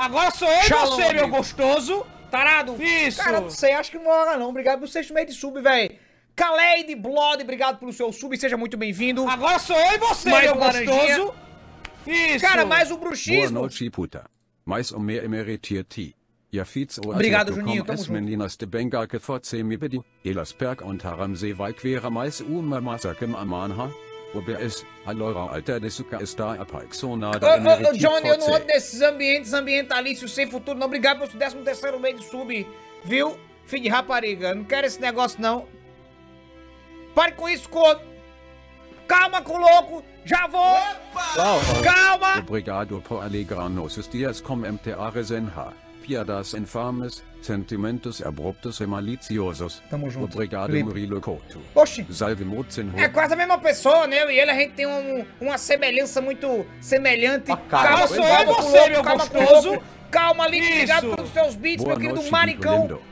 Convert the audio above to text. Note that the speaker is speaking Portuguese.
Agora sou eu e Shalom, você, meu amigo. gostoso. Tarado. Isso. Cara, não sei, acho que não hora não. Obrigado pelo sexto mês de sub, velho. Kaleid Blood, obrigado pelo seu sub, seja muito bem-vindo. Agora sou eu e você, Mais meu um laranjinha. gostoso. Isso. Cara, mais um Boa bruxismo. noite, puta. Mais emeritiert. Ja, Obrigado, Juninho, tamo es junto. meninas de Bengal que forse mi bedi, Elasberg und Haramsee quera mais uma massakem amanha. Ober es, a Laura alter de suca está a paixonada Ô, Johnny, eu não ando nesses ambientes ambientalícios sem futuro, não. Obrigado pelo 13º mês de sub, viu? Filho de rapariga, não quero esse negócio, não. Pare com isso, corno. Calma, com louco. Já vou. Calma. Obrigado por alegrar-nos os dias com MTA Resenha. Piadas infames, sentimentos abruptos e maliciosos. Tamo junto. Obrigado, Felipe. Murilo Couto. Oxi. Salve Mutzenhof. É quase a mesma pessoa, né? Eu e ele, a gente tem uma semelhança muito semelhante. cara, Calma, sou calma, eu e com você, louco, meu calma, com gostoso. louco. Calma, Link, obrigado Isso. pelos seus beats, Boa meu querido noite, maricão. Nicolendo.